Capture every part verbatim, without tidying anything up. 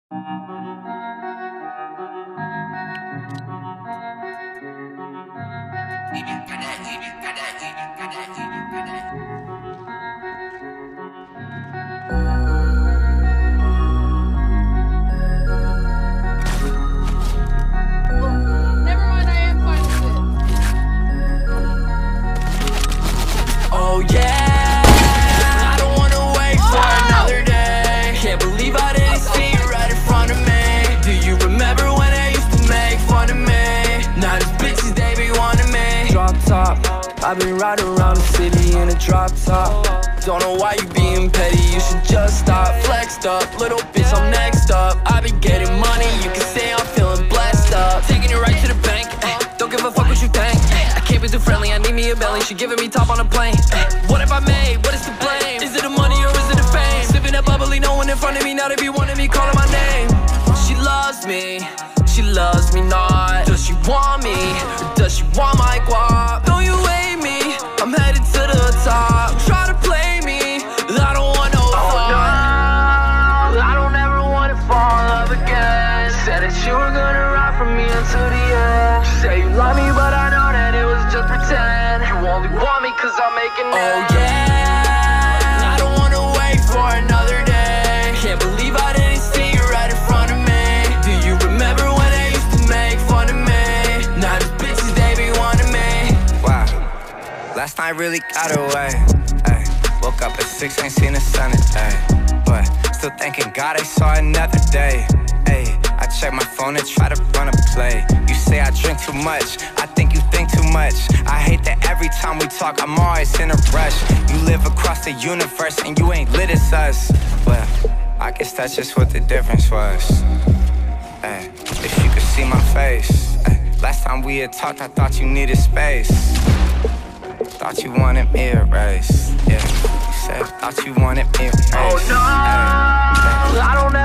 Oh yeah, I don't wanna wait for another day. Can't believe I didn't see you right in front of me. Do you remember when they used to make fun of me? Now these bitches, they be wanting me. Drop top, I've been riding around the city in a drop top. Don't know why you being petty, you should just stop. Flexed up, little bitch, I'm next up. I be getting money, you can say I'm feeling blessed up. Taking it right to the bank, ay, don't give a fuck what you think. Ay, I can't be too friendly, I need me a belly. She giving me top on a plane. Ay, what have I made? What is to blame? Is it the money or is it the fame? Sipping that bubbly, no one in front of me. Now they be wanting me, calling my name. She loves me, she loves me not. Does she want me, or does she want my guap? Don't you hate me, I'm headed to the top. Try to play me, I don't want no fun. Oh no, I don't ever want to fall in love again. Said that you were gonna ride for me until the end. Say you love me, but I know that it was just pretend. You only want me cause I'm making it. Oh yeah, I don't wanna wait for another day. Can't believe I didn't see you right in front of me. Do you remember when they used to make fun of me? Now these bitches, they be wanting me. Wow, last night really got away. Ay, woke up at six, ain't seen the sun today. But still thanking God I saw another day. Ay, I check my phone and try to run a play. You say I drink too much, I think you think too much. I hate that every time we talk, I'm always in a rush. You live across the universe and you ain't lit as us. Well, I guess that's just what the difference was. Ay, if you could see my face. Ay, last time we had talked, I thought you needed space. Thought you wanted me erased. Yeah, you said, thought you wanted me erased. Oh no, Ay, I don't ever.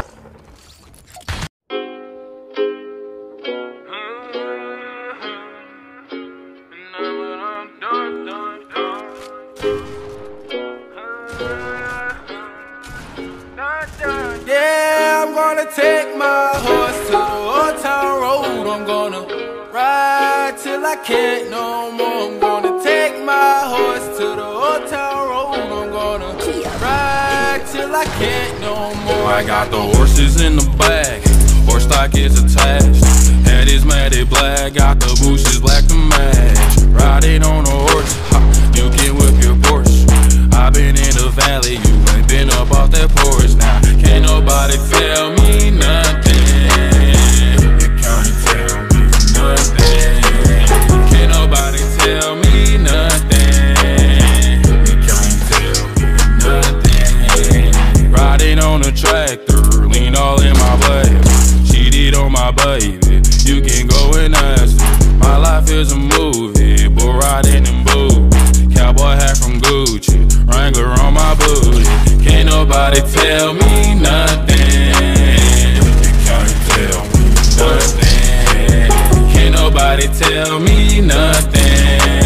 Yeah, I'm gonna take my horse to the old town road. I'm gonna ride till I can't no more. I'm gonna take my horse to the old town road. I'm gonna ride till I can't no more. I got the horses in the bag, horse stock is attached. Head is matted black, got the bushes black to match. Riding on a horse, ha, you can whip your Porsche. I been in the valley, you ain't been up off that porch. Now, can't nobody tell me nothing. You can't tell me nothing. Can't nobody tell me nothing. You can't tell me nothing. Riding on a tractor, lean all in my baby. Cheated on my baby, you can go and ask her. My life is a movie, bull riding in boots. Cowboy hat from Gucci, Wrangler on my booty. Can't nobody tell me nothing. You can't tell me nothing. Can't nobody tell me nothing.